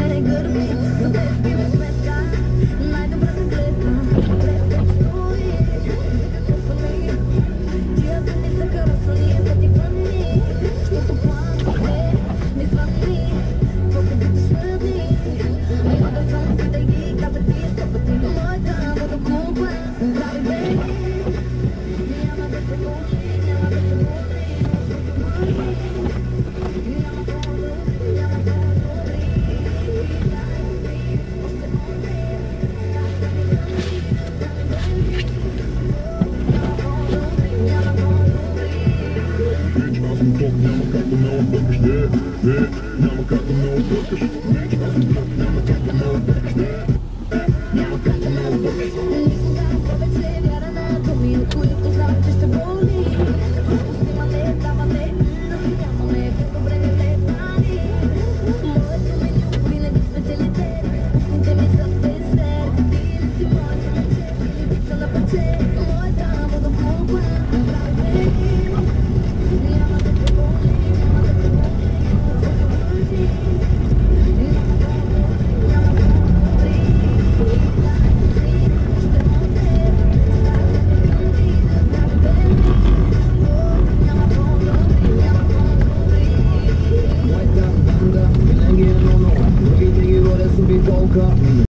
Няма как да ме объркаш, няма как да ме объркаш. Няма как да ме объркаш, няма как да ме объркаш. Никога повече вяра на думи, от които знам, че ще боли. Взимаме, даваме, настояваме, по-добре не летали. Моето меню винаги специалитет, устните ми са десерт. Ти ли си моето момче, или пица на парче, моята водоколба, прави няма да те боли, няма да те боли, Моята банда винаги е на но, другите ги водят с обиколка.